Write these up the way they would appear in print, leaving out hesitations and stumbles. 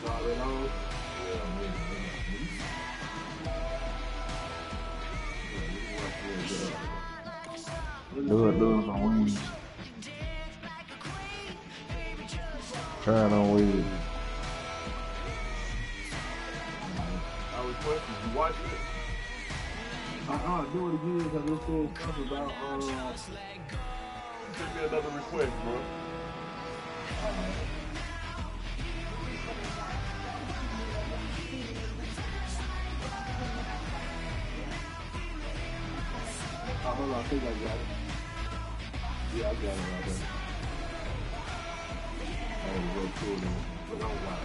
Do it on wings. Try it on wings. I request you watch it. Do it again because it says stuff about send me another request, bro. Hold on, I think I got it. Yeah, I got it right there. I had to go through it, but don't lie.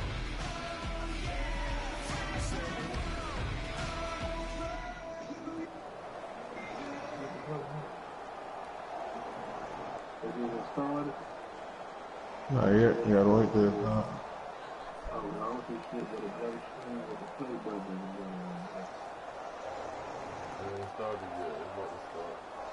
Started. Not yet. You gotta wait till it's done. Oh, no, I don't think shit but a black screen with the play button. It ain't started yet. It's about to start.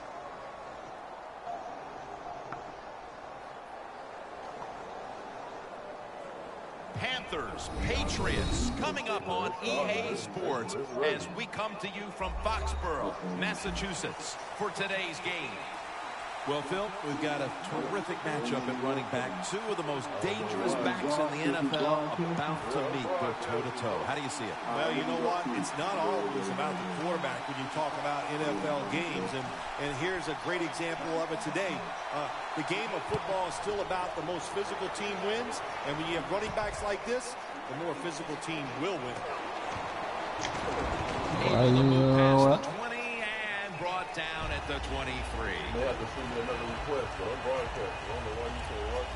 Panthers, Patriots, coming up on EA Sports as we come to you from Foxborough, Massachusetts for today's game. Well, Phil, we've got a terrific matchup at running back. Two of the most dangerous backs in the NFL about to meet go toe-to-toe. How do you see it? Well, you know what? It's not always about the quarterback when you talk about NFL games. And here's a great example of it today. The game of football is still about the most physical team wins. And when you have running backs like this, the more physical team will win. Able to move past the 20 and brought down at the 23. They have to send me another request, though. I'm broadcasting. I don't know why you say what.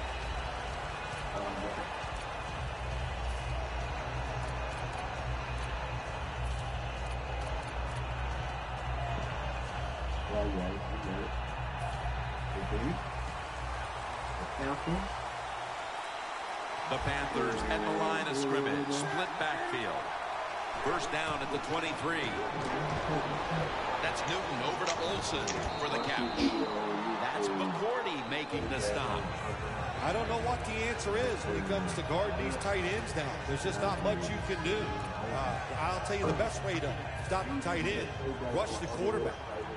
The Panthers at the line of scrimmage, split backfield. First down at the 23. That's Newton over to Olsen for the catch. That's McCourty making the stop. I don't know what the answer is when it comes to guarding these tight ends now. There's just not much you can do. I'll tell you the best way to stop the tight end. Rush the quarterback.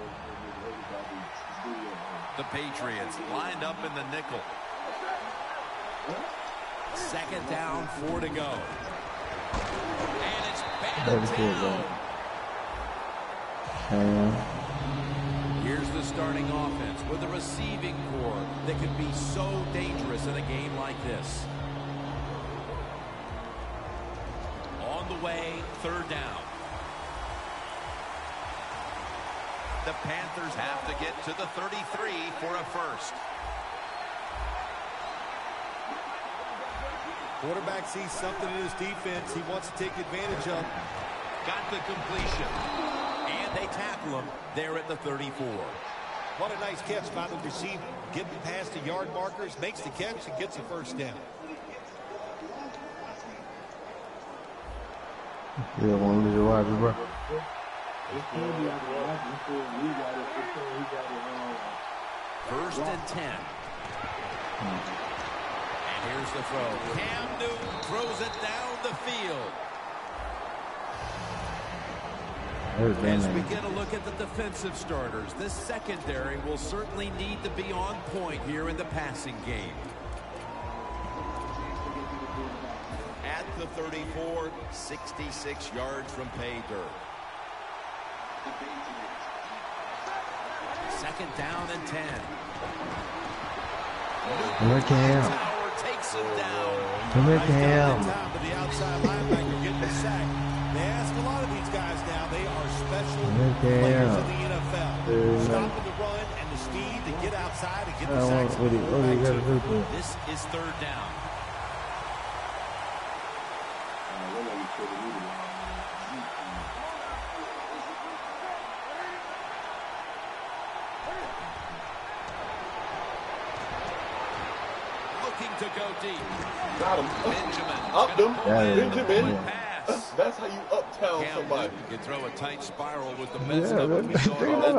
The Patriots lined up in the nickel. Second down, 4 to go. And it's batted down. Here's the starting offense with a receiving core that can be so dangerous in a game like this. On the way, third down. The Panthers have to get to the 33 for a first. Quarterback sees something in his defense he wants to take advantage of. Got the completion. And they tackle him there at the 34. What a nice catch by the receiver. Getting past the yard markers, makes the catch, and gets a first down. Yeah, want to leave your watch, bro. First and 10. And here's the throw. Cam Newton throws it down the field. As we get a look at the defensive starters, this secondary will certainly need to be on point here in the passing game. At the 34, 66 yards from pay dirt. Second down and 10. Look at him. Takes him down. Look at him. The outside linebacker getting the sack. They ask a lot of these guys now. They are special players in the NFL. Stopping the run and the speed to get outside and get the sack. This is third down. Looking to go deep. Got him. Benjamin. Up them. Benjamin. Pass. That's how you uptown Cam somebody. Newton can throw a tight spiral with the best of Look it. at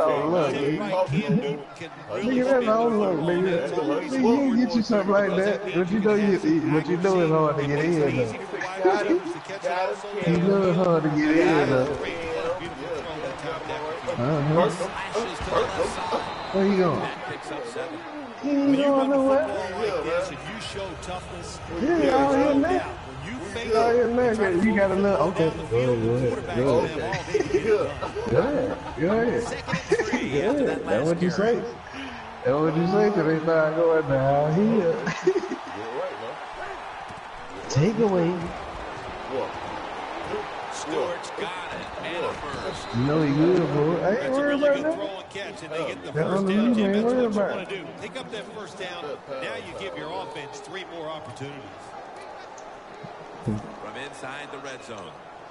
that long look, nigga. You can get you something like that. But you know it's hard to get in, though. Got him. to catch it also. He knows how to get in there. Beautiful throw that time down. Slashes to the left side. Where you going? That picks up 7. He ain't When you going run the nowhere. football like this and you show toughness, Yeah, there's out here no now. doubt. When you fake Out here it, now. and try to You got move enough. the ball Okay. down the field, the quarterback's gonna have all day to get it done. Go ahead. Second and 3 Yeah, after that that's last what you carry. say. That's what you say till they start going down here. Take away. Stewart's got it. And a first. You know he good, boy. I ain't That's a worried really about good that. throw and catch, and they get the That first underneath, down, Jim. ain't That's worried what you about want to do. Pick up that first down. Now you give your offense 3 more opportunities. From inside the red zone.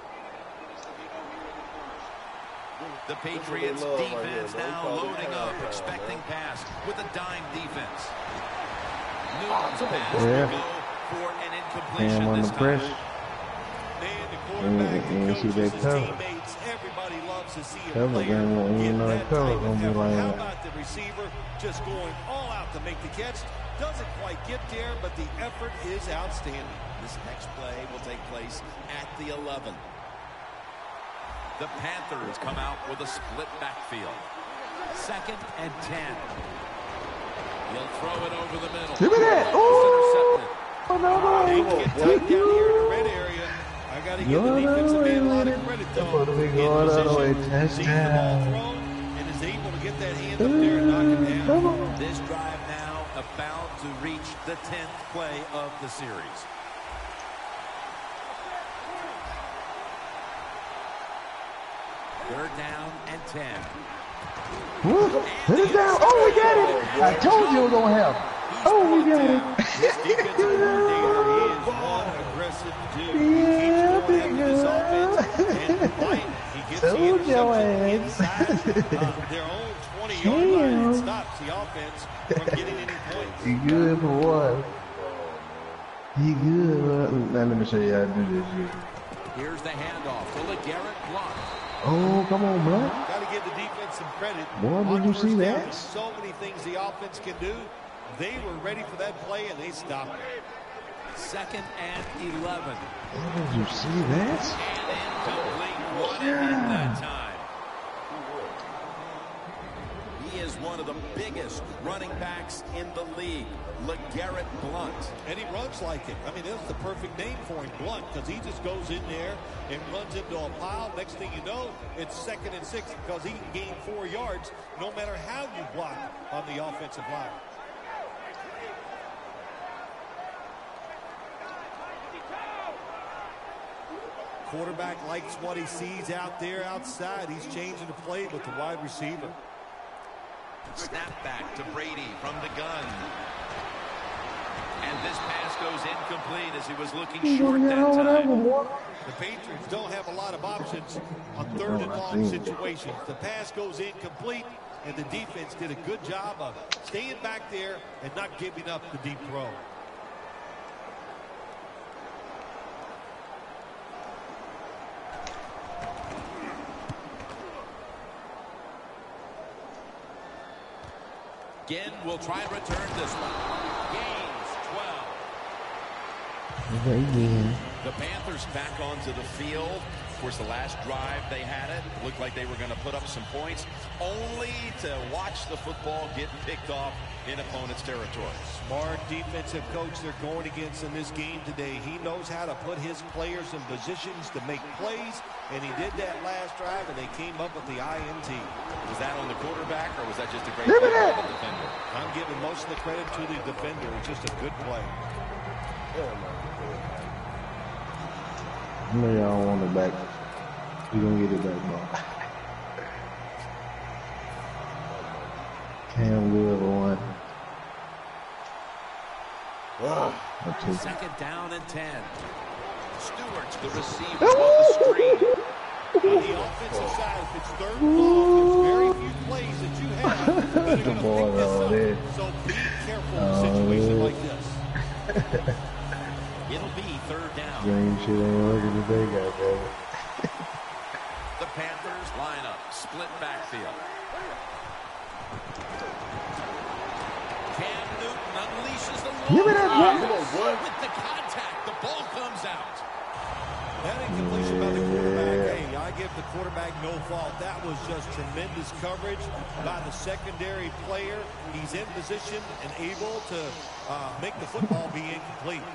The Patriots defense now loading up, expecting pass with a dime defense. Newton's pass will go for an Cam incompletion on this the time. press. Man, the quarterback, see the coaches, that his cover. teammates, everybody loves to see a Cover, player man, you get know that that cover type of gonna be effort. like How that. about the receiver just going all out to make the catch? Doesn't quite get there, but the effort is outstanding. This next play will take place at the 11. The Panthers come out with a split backfield. 2nd and 10. He'll throw it over the middle. Give me that. It's Ooh. intercepted. Oh, no, Things no. get tight down here in the red area. I got to give the defensive man a lot of credit, though. Supposed to be In going all the way. position, sees the ball Touchdown. thrown, and is able to get that hand up there and knock it down. Come on. This drive now about to reach the 10th play of the series. Third down and 10. Woo. Hit it down. Oh, we got it. I told you it was going to happen. Oh, we got it. This defensive coordinator is one aggressive dude. He Yeah, keeps going after this offense, and right, he gets the Told your interception ass. inside their own 20-yard line and stops the offense from getting any points. He good for what? He good. Now, let me show you how to do this shit. Here's the handoff to LeGarrette Blount. Oh, come on, bro. Got to give the defense some credit. Boy, did On you first see down, that? there's so many things the offense can do. They were ready for that play, and they stopped it. 2nd and 11. Did you see that? And incomplete. What a hit that time. He is one of the biggest running backs in the league, LeGarrette Blount. And he runs like it. I mean, that's the perfect name for him, Blunt, because he just goes in there and runs into a pile. Next thing you know, it's 2nd and 6 because he can gain 4 yards no matter how you block on the offensive line. Quarterback likes what he sees out there outside. He's changing the play with the wide receiver. Snap back to Brady from the gun. And this pass goes incomplete as he was looking short that time. The Patriots don't have a lot of options on 3rd and long situations. The pass goes incomplete, and the defense did a good job of staying back there and not giving up the deep throw. Again, we'll try and return this one. Gains 12. Again. The Panthers back onto the field. Of course, the last drive they had it. Looked like they were going to put up some points, only to watch the football get picked off in opponent's territory. Smart defensive coach they're going against in this game today. He knows how to put his players in positions to make plays, and he did that last drive, and they came up with the INT. Was that on the quarterback, or was that just a great play by the defender? I'm giving most of the credit to the defender. It's just a good play. I know y'all want it back. We gonna get it back, bro. Cam good for one. Okay. 2nd down and 10. Stewart's the receiver on the screen. On the offensive side, if it's 3rd and long, there's very few plays that you have that are going to Boy, pick this there. up. So be careful in a situation like this. It'll be 3rd down. Green shit ain't working today, goddammit. The Panthers line up, split backfield. Cam Newton unleashes the Give me that, ball. bro. With the contact, the ball comes out. That incompletion by the quarterback, hey, I give the quarterback no fault. That was just tremendous coverage by the secondary player. He's in position and able to make the football be incomplete.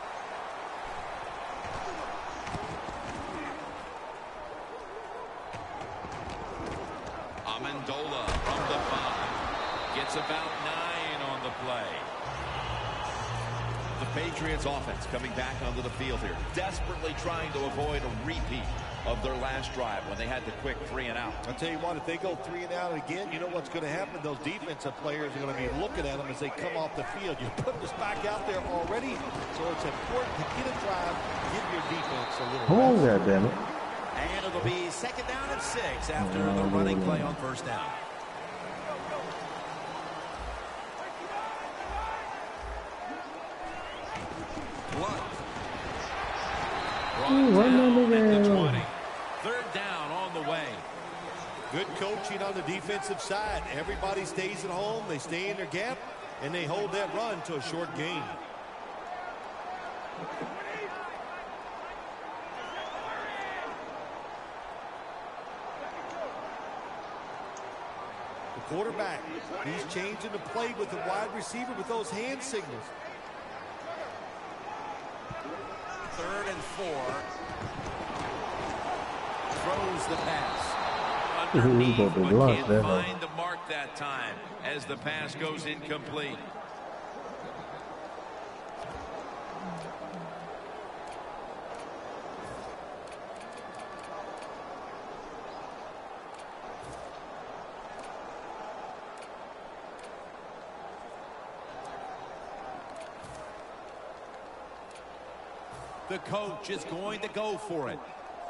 Amendola from the 5 gets about 9 on the play. The Patriots offense coming back onto the field here, desperately trying to avoid a repeat of their last drive when they had the quick 3 and out. I'll tell you what, if they go 3 and out again, you know what's going to happen? Those defensive players are going to be looking at them as they come off the field. You put this back out there already, so it's important to get a drive, give your defense a little Come on there, damn it. And it'll be 2nd down and 6 after the running play on 1st down. Run at the 20. 3rd down on the way. Good coaching on the defensive side. Everybody stays at home. They stay in their gap, and they hold that run to a short gain. The quarterback, he's changing the play with the wide receiver with those hand signals. 3rd and 4. Throws the pass. Underneath, but can't find the mark that time as the pass goes incomplete. The coach is going to go for it.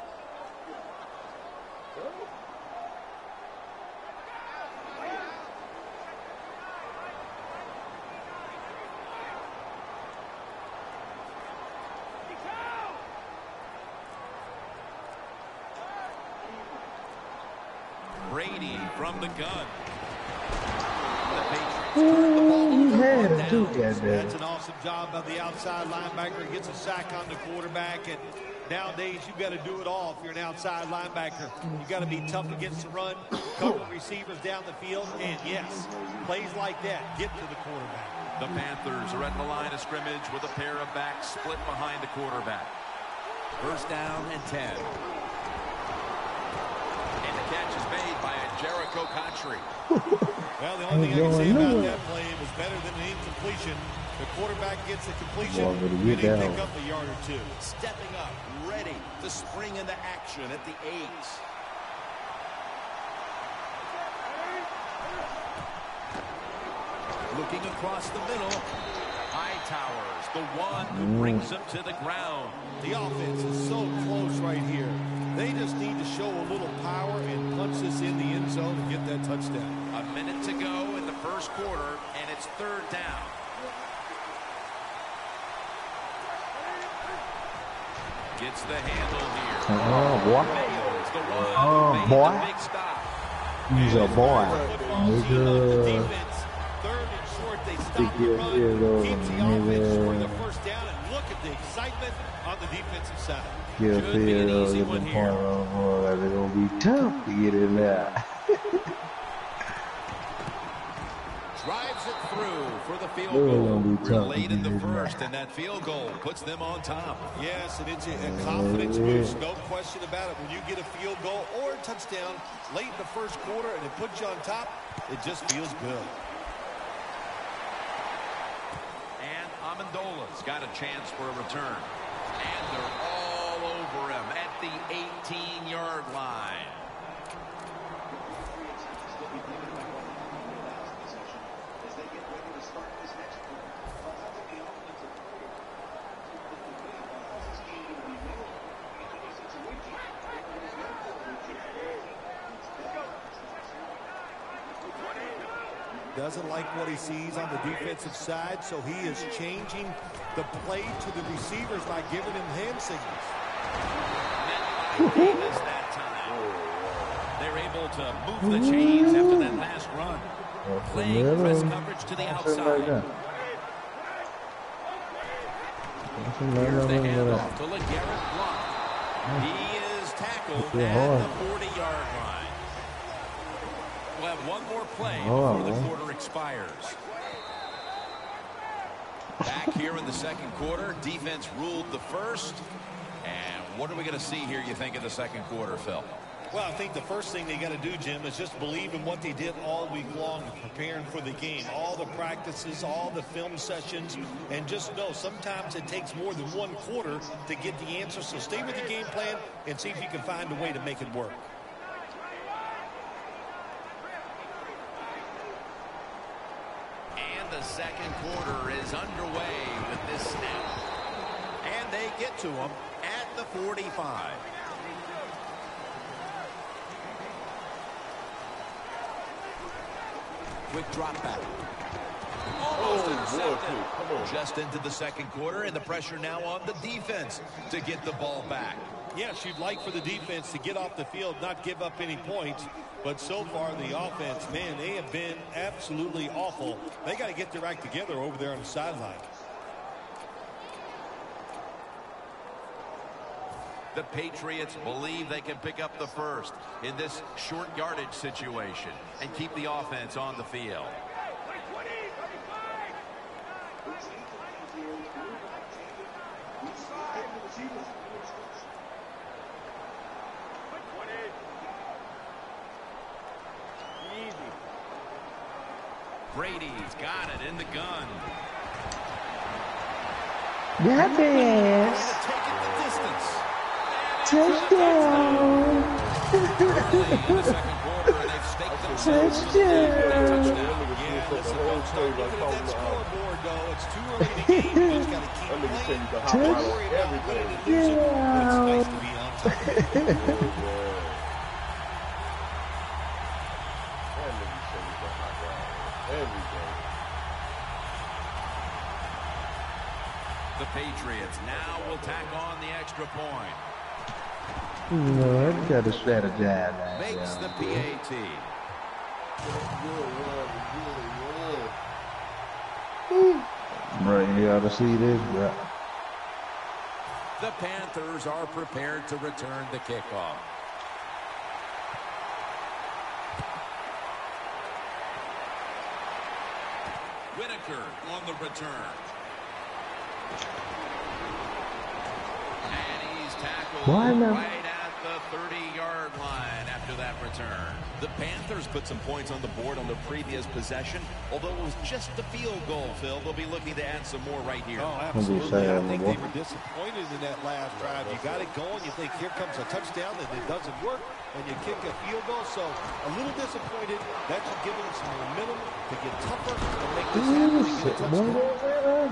Brady from the gun. The Patriots turn the ball over. That's an awesome job by the outside linebacker. He gets a sack on the quarterback, and nowadays you've got to do it all if you're an outside linebacker. You've got to be tough against the run, cover receivers down the field, and yes, plays like that get to the quarterback. The Panthers are at the line of scrimmage with a pair of backs split behind the quarterback. 1st down and 10. And the catch is made by Jericho Cotchery. Well, the only thing I can say about that play, it was better than an incompletion. The quarterback gets the completion, and he pick up a yard or 2. Stepping up, ready to spring into action at the 8. Looking across the middle, Hightowers, the one who brings him to the ground. The offense is so close right here. They just need to show a little power and punch this in the end zone and get that touchdown. A minute to go in the 1st quarter, and it's 3rd down. Gets the handle here. Nails the one who made the big stop. He's a boy. Defense, 3rd and short, they stop the run, keeps the offense short the 1st down, and look at the excitement on the defensive side. Should be an easy one here. They're going to be tough to get in there. Drives it through for the field goal. We're late in the 1st, and that field goal puts them on top. Yes, and it's a confidence boost, no question about it. When you get a field goal or a touchdown late in the 1st quarter and it puts you on top, it just feels good. And Amendola's got a chance for a return. And they're all over him at the 18-yard line. Doesn't like what he sees on the defensive side, so he is changing the play to the receivers by giving him hand signals. Davis that time. They're able to move the chains after that last run. Playing press coverage to the outside. Here's the handoff to LeGarrette Blount. He is tackled at the 40-yard line. We'll have one more play before the quarter expires. Back here in the second quarter, defense ruled the first. And what are we going to see here, you think, in the second quarter, Phil? Well, I think the first thing they got to do, Jim, is just believe in what they did all week long, preparing for the game. All the practices, all the film sessions, and just know sometimes it takes more than one quarter to get the answer. So stay with the game plan and see if you can find a way to make it work. And the second quarter is underway with this snap. And they get to him at the 45. Quick drop back. Almost intercepted. Just into the second quarter, and the pressure now on the defense to get the ball back. Yes, you'd like for the defense to get off the field, not give up any points. But so far, the offense, man, they have been absolutely awful. They got to get their act together over there on the sideline. The Patriots believe they can pick up the first in this short yardage situation and keep the offense on the field. Brady's got it in the gun. Got this. Take it the distance. Touchdown. The Patriots now will tack on the extra point. No, I got to strategize. Makes the PAT. Bro, you got to see this, bro. The Panthers are prepared to return the kickoff. Whitaker on the return. And he's tackled right at the 30-yard line after that return. The Panthers put some points on the board on the previous possession. Although it was just the field goal, Phil, they'll be looking to add some more right here. Oh, absolutely. I think they were disappointed in that last drive. You got it going. You think here comes a touchdown, and it doesn't work, and you kick a field goal. So a little disappointed. That should give them some momentum to get tougher and make this happen and get a touchdown.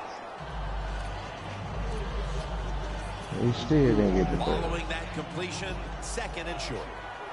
He still didn't get the ball. Following that completion, second and short.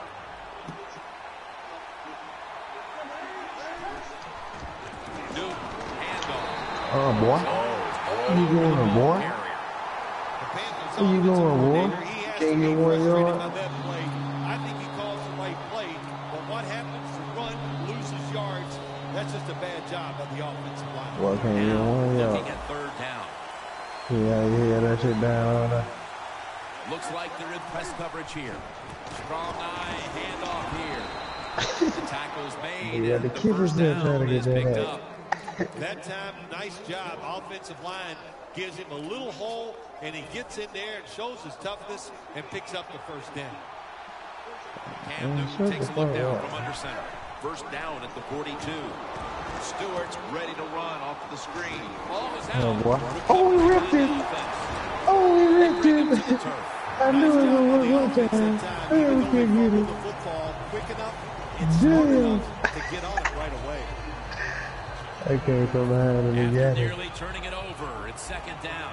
Oh, boy. Where you going, boy? Where you going, boy? Can't get 1 yard? I think he calls the right play, but what happens to run, loses yards, that's just a bad job of the offensive line. Well, can't get 1 yard. Looking at third down. Yeah, that shit down. Looks like they're in press coverage here. Strong eye, handoff here. The tackle's made. Yeah, the keeper's there trying to get that up. That time, nice job. Offensive line gives him a little hole, and he gets in there and shows his toughness and picks up the first down. Cam Newton takes a look down from under center. First down at the 42. Stewart's ready to run off the screen. Ball is out. Oh, boy. Oh, he ripped it. Oh, he ripped it. I knew it was one time. I couldn't get it. The football quick enough and smart enough to get on it right away. I came from behind and he got it. Nearly turning it over. It's second down.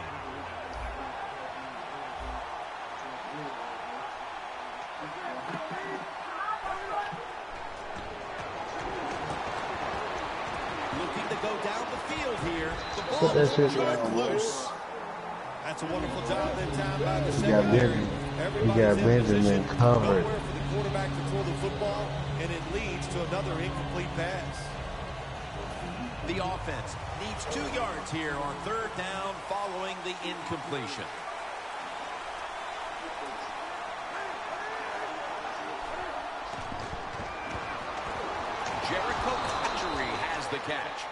Looking to go down the field here. The ball Put that shit jerked down. loose. That's a wonderful job that time by the He got Benjamin covered. Nowhere for the quarterback to throw the football, and it leads to another incomplete pass. The offense needs 2 yards here on third down following the incompletion. the catch.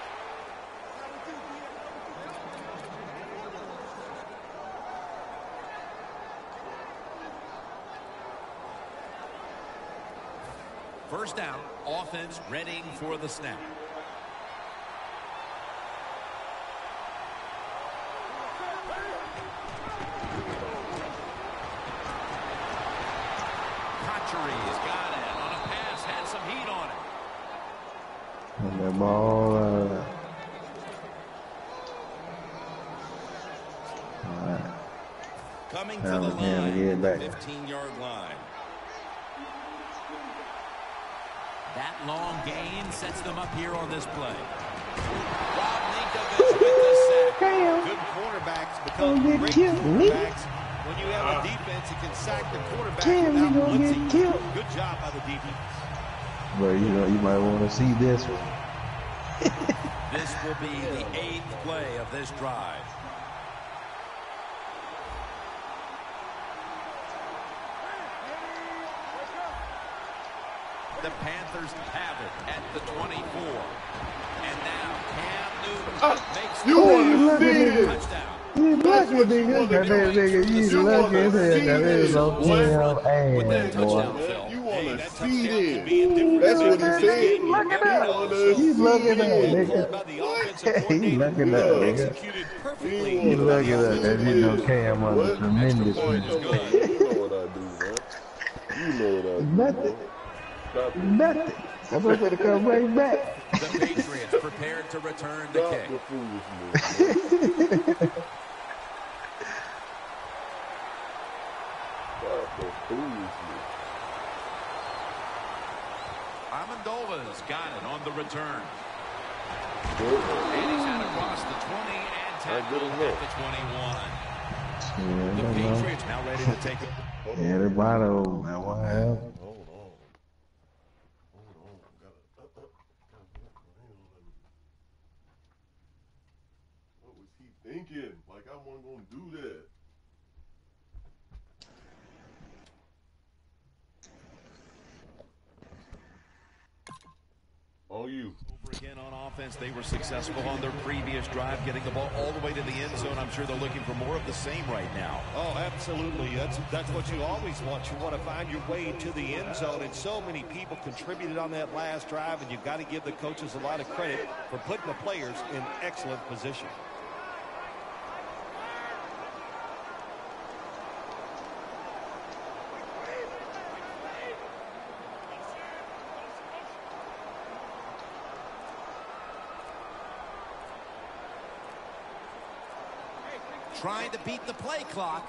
First down, offense readying for the snap. Cotchery's got it on a pass, had some heat on it. And that ball, all right. Coming to the line, back. 15-yard line. That long gain sets them up here on this play. Rob Ninkovich with the sack. Good quarterbacks become great quarterbacks when you have a defense that can sack the quarterback without blitzing. Good job by the defense. But you might want to see this one. This will be the 8th play of this drive. The Panthers have it at the 24. And now Cam Newton makes the touchdown. You lucky, nigga. You lucky as hell. That is on Cam ass, boy. You want to see this. That's what he said. Look at that. You lucky that, nigga. You lucky that, nigga. You lucky that. You know Cam under tremendous. You know what I do, man. You know what I do. Nothing. Nothing. I'm going to come right back. The Patriots prepared to return the kick. Stop the foolishness. Stop the foolishness. Amendova's got it on the return. And he's out across the 20 and tackled at the 21. The Patriots now ready to take it. Everybody over, man. What happened? Thinking like I wasn't gonna do that. On you. Over again on offense, they were successful on their previous drive, getting the ball all the way to the end zone. I'm sure they're looking for more of the same right now. Oh, absolutely. That's what you always want. You want to find your way to the end zone, and so many people contributed on that last drive, and you've got to give the coaches a lot of credit for putting the players in excellent position. Trying to beat the play clock.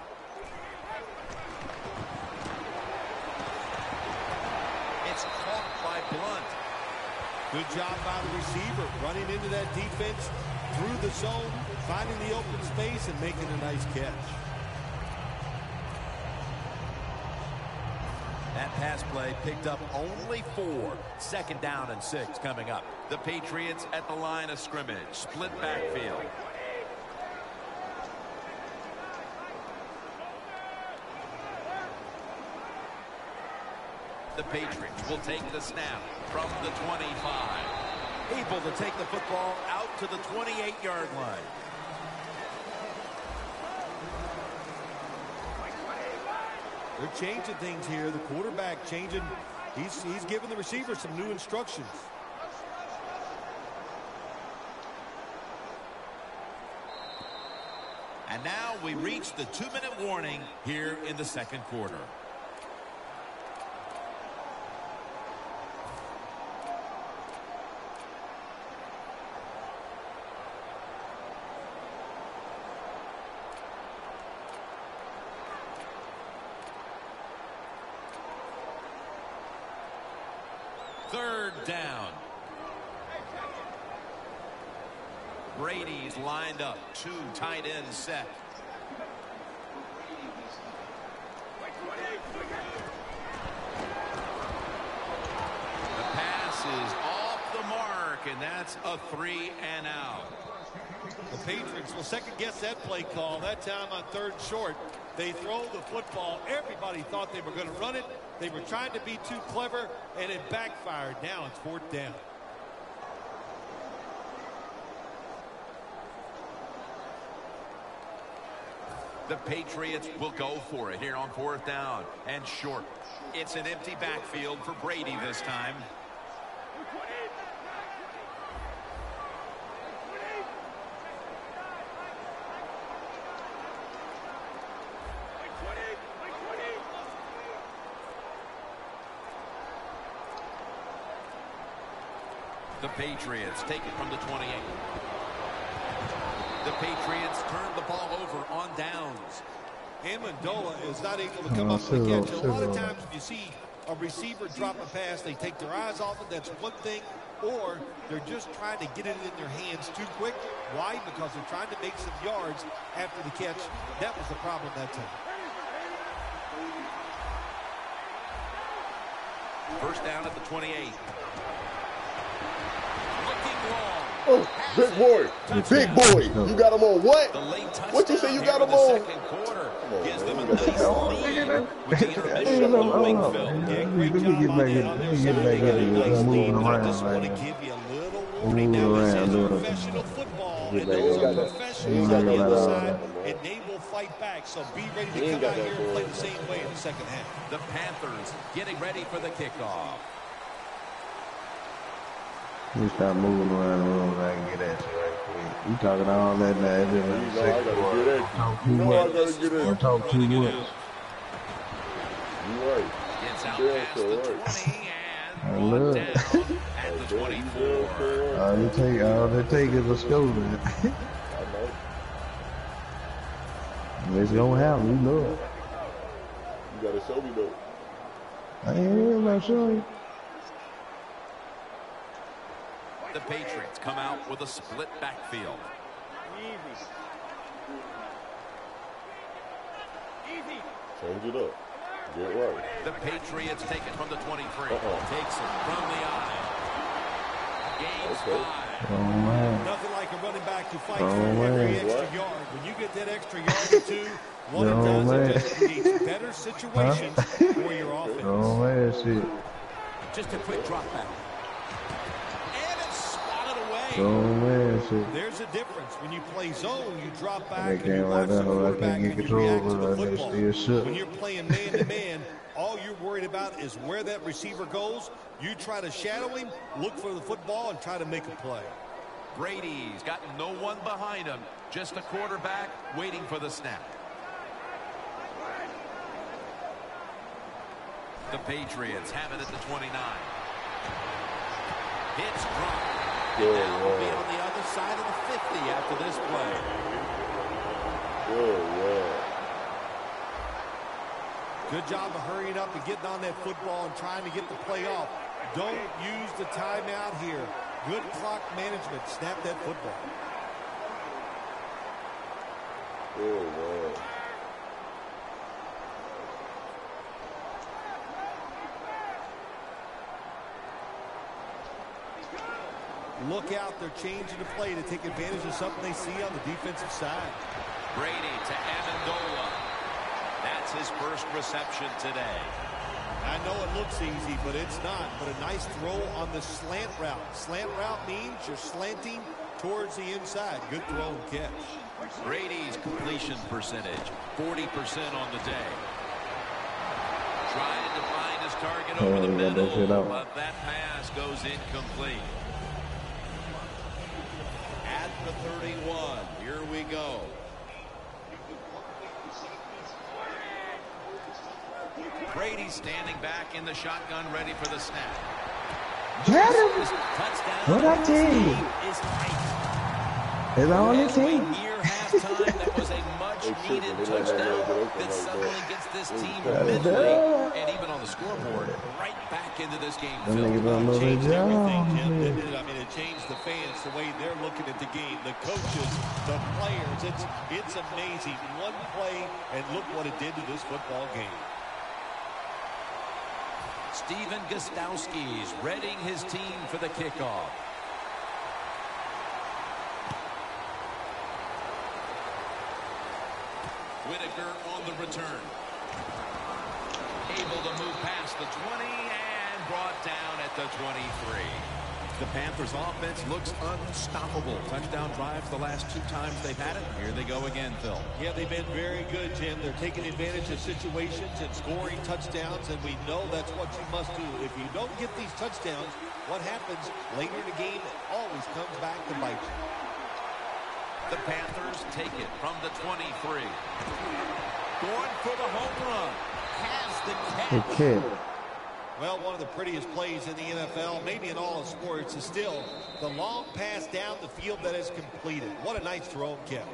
It's caught by Blunt. Good job by the receiver, running into that defense through the zone, finding the open space and making a nice catch. That pass play picked up only 4. Second down and 6 coming up. The Patriots at the line of scrimmage. Split backfield. The Patriots will take the snap from the 25. Able to take the football out to the 28-yard line. They're changing things here. The quarterback changing. He's giving the receiver some new instructions. And now we reach the 2-minute warning here in the second quarter. Third down. Brady's lined up. 2 tight ends set. The pass is off the mark, and that's a 3 and out. The Patriots will second guess that play call. That time on 3rd and short, they throw the football. Everybody thought they were going to run it. They were trying to be too clever, and it backfired. Now it's 4th down. The Patriots will go for it here on 4th down and short. It's an empty backfield for Brady this time. The Patriots take it from the 28. The Patriots turn the ball over on downs. Amendola is not able to come up with the catch. A lot of times when you see a receiver drop a pass, they take their eyes off it. That's one thing. Or they're just trying to get it in their hands too quick. Why? Because they're trying to make some yards after the catch. That was the problem that time. First down at the 28. Oh, big boy. Big boy. You got him on what? What you say you got him on? Gives them a nice lead with the intermission Let of me Wingfield. get back in. Moving around. I just want to give you a little warning. Now this is professional football, and those are professionals on the other side, and they will fight back. So be ready to come out here and play the same way in the second half. The Panthers getting ready for the kickoff. You start moving around the room so I can get at you right quick. You talking all that now. It's in the second quarter. Don't talk too much. You right. Gets out past the 20 and look. brought down at the 24. All they take is a scolding. I know. It's gonna happen, you know it. You gotta show me though. I ain't not showing you. The Patriots come out with a split backfield. Change it up. Get right. The Patriots take it from the 23. Takes it from the eye. Gains 5. Oh, man. Nothing like a running back to fight for every extra yard. When you get that extra yard or two, what it does, it just creates better situations for your offense. Oh, man, shit. Just a quick drop back. And it's swatted away. Oh, man, shit. There's a difference. When you play zone, you drop back They and you can't watch let the that hoe, I quarterback can't get and you control react to of the it. They football. still shook. When you're playing man-to-man, all you're worried about is where that receiver goes. You try to shadow him, look for the football, and try to make a play. Brady's got no one behind him. Just a quarterback waiting for the snap. The Patriots have it at the 29. It's dropped. And now we'll be on the other side of the 50 after this play. Good job of hurrying up and getting on that football and trying to get the play off. Don't use the timeout here. Good clock management. Snap that football. Look out. They're changing the play to take advantage of something they see on the defensive side. Brady to Amendola. That's his first reception today. I know it looks easy, but it's not. But a nice throw on the slant route. Slant route means you're slanting towards the inside. Good throw and catch. Brady's completion percentage, 40% on the day. Trying to find his target over the middle, but that pass goes incomplete. At the 31, here we go. Brady standing back in the shotgun, ready for the snap. Get him! Touchdown. What I tell you? Is tight. It's all it takes. Near halftime, that was a much-needed touchdown that suddenly gets this team mentally and even on the scoreboard right back into this game. Them niggas don't know their Changed everything, job. Jim, didn't it? I mean, it changed the fans, the way they're looking at the game, the coaches, the players. It's amazing. One play, and look what it did to this football game. Stephen Gostkowski's readying his team for the kickoff. Whitaker on the return. Able to move past the 20 and brought down at the 23. The Panthers offense looks unstoppable. Touchdown drives the last 2 times they've had it. Here they go again, Phil. Yeah, they've been very good, Jim. They're taking advantage of situations and scoring touchdowns, and we know that's what you must do. If you don't get these touchdowns, what happens later in the game, it always comes back to bite you. The Panthers take it from the 23. Going for the home run. Has the catch. Okay. Well, one of the prettiest plays in the NFL, maybe in all of sports, is still the long pass down the field that is completed. What a nice throw and catch.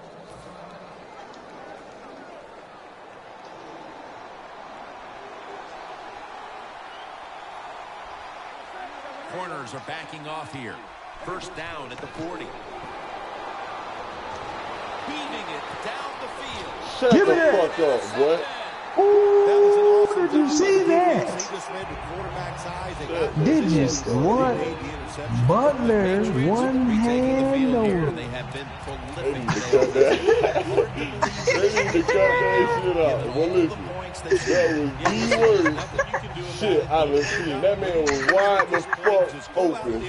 Corners are backing off here. First down at the 40. Beating it down the field. Shut the fuck up, boy. Ooh, did you see that? They just read the quarterback's eyes. They got Did you? What? Butler, one hand over. They have been They prolific. need to cut that. They need to cut that shit out. Well, listen, that was the worst shit I've ever seen. That man was wide the fuck open,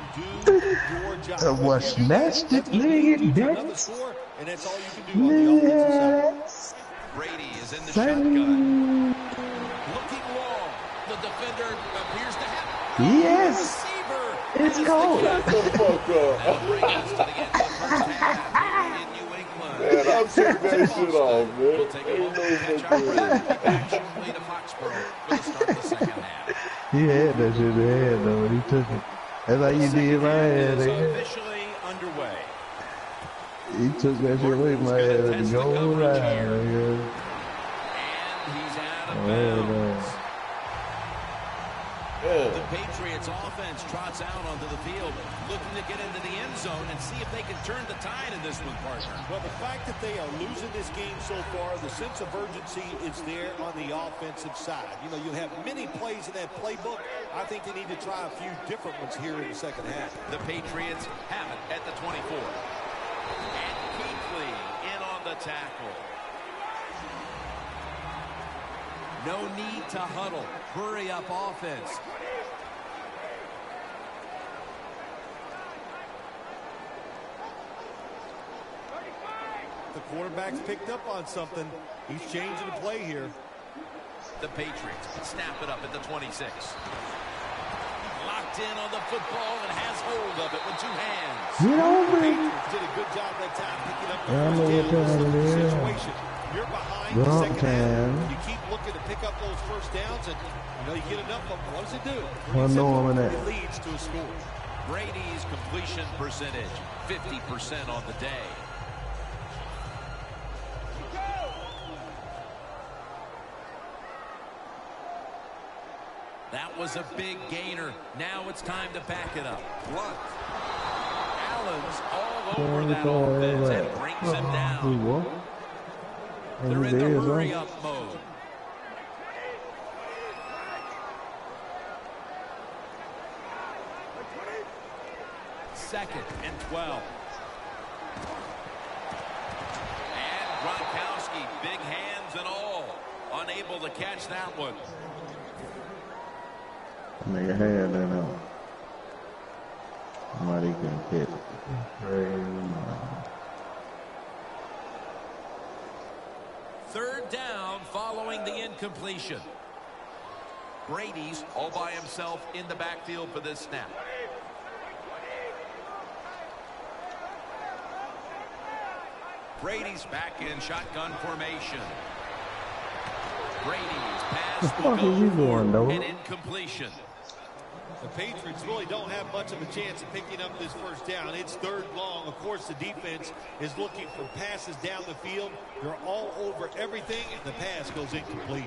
son. Was snatched it, nigga. And that's all you can do on the offensive side. Brady is in the shotgun. Looking long. The defender appears to have Yes. It's cold. Shut the fuck up. That'll bring us to the end of the first half in New England. Man, I'll take that shit off, man. We'll take a Ain't moment no to catch fucking our way. breath. Back shortly to Foxborough for the start of the second half. He had that shit in the head, though, when he took it. That's like you did my head, Is nigga. officially underway. He took that shit away from my head and go around, nigga. And he's out of Oh, bounds. man. The Patriots offense trots out onto the field, looking to get into the end zone and see if they can turn the tide in this one, partner. Well, the fact that they are losing this game so far, the sense of urgency is there on the offensive side. You know, you have many plays in that playbook. I think they need to try a few different ones here in the second half. The Patriots have it at the 24. And Kuechly in on the tackle. No need to huddle. Hurry up offense. The quarterback's picked up on something. He's changing the play here. The Patriots snap it up at the 26. Locked in on the football and has hold of it with 2 hands. Get over it. Patriots did a good job that time picking up the I know first what down in time this it is. situation. You're behind Good the second time. half. You keep looking to pick up those first downs, and you know you get enough of them. What does it do? I know I'm in that. It leads to a score. Brady's completion percentage, 50% on the day. That was a big gainer. Now it's time to back it up. Blunt. Allen's all over that offense and brings him down. They're in the hurry-up mode. Second and 12. And Gronkowski, big hands and all, unable to catch that one. Nigga had that out. Somebody can hit. Third down following the incompletion. Brady's all by himself in the backfield for this snap. Brady's back in shotgun formation. Brady's pass will go for an incompletion. The Patriots really don't have much of a chance of picking up this first down. It's third long. Of course, the defense is looking for passes down the field. They're all over everything, and the pass goes incomplete.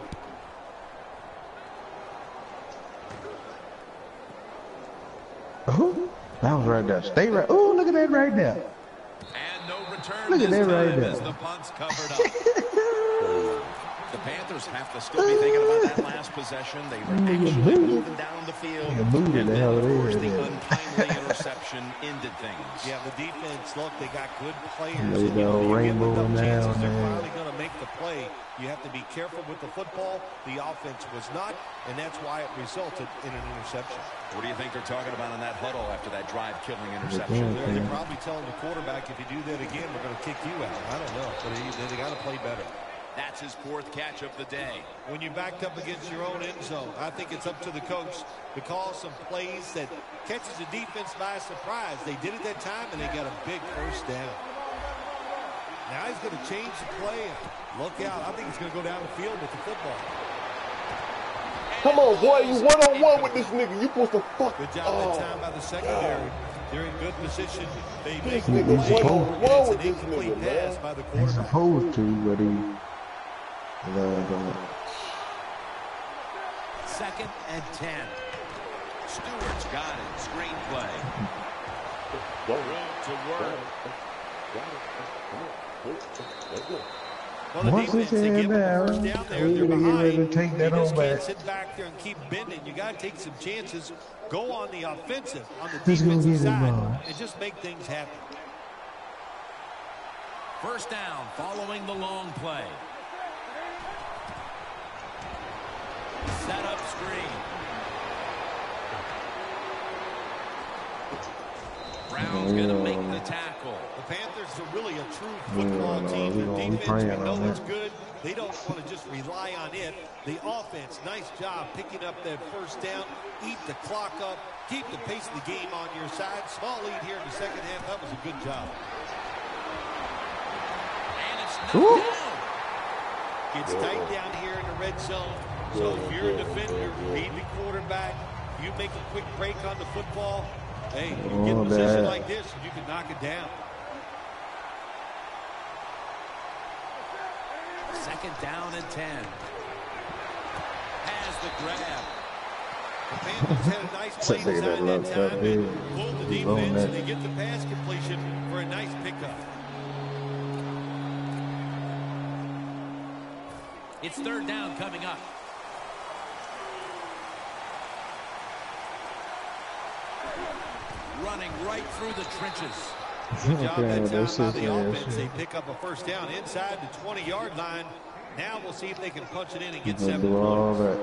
Oh, that was right there. Stay right. Oh, look at that right there. And no return Look at this that right time there. as the punt's covered up. The Panthers have to still be thinking about that last possession. They were actually moving down the field. Nigga booted And the then, hell of it course, is. the untimely interception. interception ended things. Yeah, the defense, look, they got good players. There you go, rainbow now, they're man. finally going to make the play. You have to be careful with the football. The offense was not, and that's why it resulted in an interception. What do you think they're talking about in that huddle after that drive-killing interception? They're probably telling the quarterback, if you do that again, we're going to kick you out. I don't know, but they got to play better. That's his 4th catch of the day. When you backed up against your own end zone, I think it's up to the coach to call some plays that catches the defense by surprise. They did it that time, and they got a big first down. Now he's going to change the play. Look out. I think he's going to go down the field with the football. Come on, boy. You one-on-one with this nigga. You supposed to fuck. Good job that time by the secondary. They're in good position. They make This nigga one-on-one with this nigga, pass man. by the He's quarterback. supposed to, but he... 2nd and 10. Stewart's got it. Screenplay. Room to work. Well, the Once defense, it's they in give them there, a first down there. we're They're gonna get ready to behind. take that You just on can't back. sit back there and keep bending. You got to take some chances. Go on the offensive, on the Who's gonna defensive get it, side, Mom? and just make things happen. First down following the long play. Set up screen. Brown's going to make the tackle. The Panthers are really a true football team. Their defense, we know it's good. They don't want to just rely on it. The offense, nice job picking up that first down. Eat the clock up. Keep the pace of the game on your side. Small lead here in the second half. That was a good job. And it's knocked down. It's tight down here in the red zone. So if you're a defender, read the quarterback. You make a quick break on the football. Hey, you get in a position like this, you can knock it down. 2nd down and 10. Has the grab. The Panthers had a nice play design that time. They pulled the defense and they get the pass completion for a nice pickup. It's 3rd down coming up. Running right through the trenches. Good job that time by the offense. They pick up a first down inside the 20-yard line. Now we'll see if they can punch it in and get 7 points.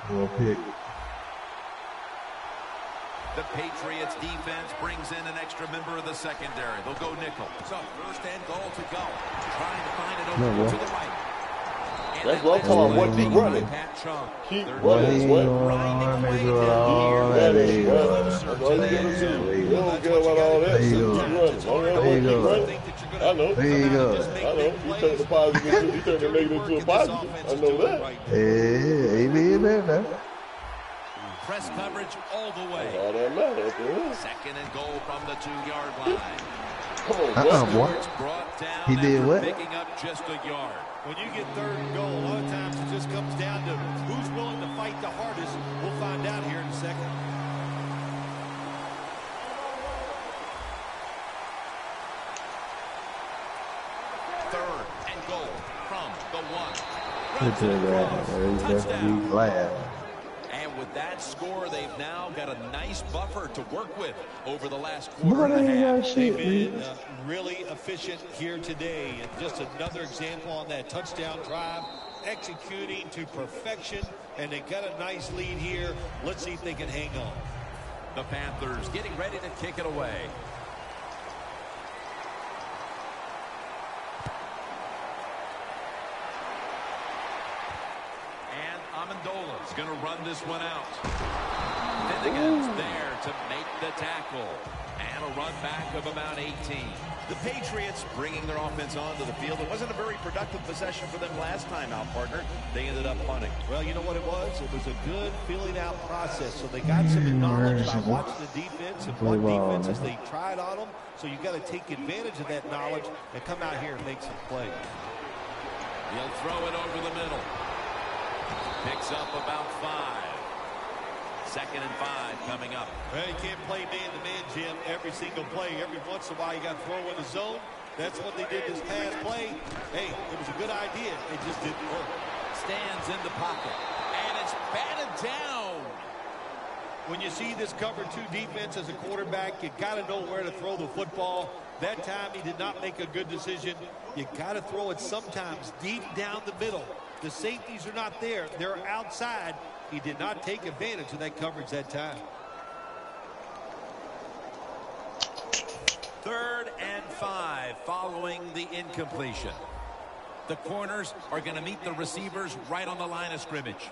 The Patriots defense brings in an extra member of the secondary. They'll go nickel. So 1st and goal to go. Trying to find it over to the right. And that's what I'm talking about. Keep running. Keep running. You don't care about all that. Keep running. I know. There you go. I know. You turn the positive into, you turn the negative into a positive. I know that. Hey, amen. Press coverage all the way. All that matters. 2nd and goal from the 2-yard line. Come on, boy. Brought down He did what? Picking up just a yard. When you get 3rd and goal, a lot of times it just comes down to who's willing to fight the hardest. We'll find out here in a second. Third and goal from the 1. Look at that. He's definitely glad. And with that score, they've now got a nice buffer to work with over the last quarter and a half. They've been really efficient here today. And just another example on that touchdown drive, executing to perfection. And they got a nice lead here. Let's see if they can hang on. The Panthers getting ready to kick it away. Amendola's going to run this one out. Finnegan's there to make the tackle. And a run back of about 18. The Patriots bringing their offense onto the field. It wasn't a very productive possession for them last time out, partner. They ended up punting. Well, you know what it was? It was a good filling out process. So they got some knowledge by watching the defense and what defenses they tried on them. So you got to take advantage of that knowledge and come out here and make some plays. He'll throw it over the middle. Picks up about 5. 2nd and 5 coming up. Well, you can't play man-to-man, Jim, every single play. Every once in a while, you got to throw in the zone. That's what they did this past play. Hey, it was a good idea. It just didn't work. Stands in the pocket. And it's batted down. when you see this cover 2 defense as a quarterback, you got to know where to throw the football. That time he did not make a good decision. You got to throw it sometimes deep down the middle. The safeties are not there. They're outside. He did not take advantage of that coverage that time. 3rd and 5 following the incompletion. The corners are going to meet the receivers right on the line of scrimmage.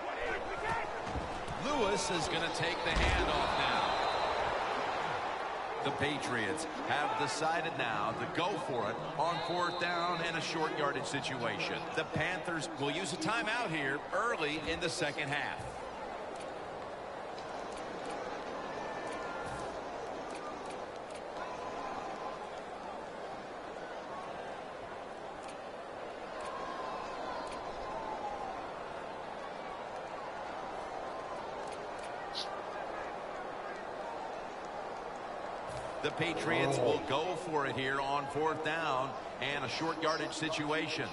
Lewis is going to take the handoff now. The Patriots have decided now to go for it on 4th down and a short yardage situation. The Panthers will use a timeout here early in the 2nd half. The Patriots will go for it here on 4th down and a short yardage situation.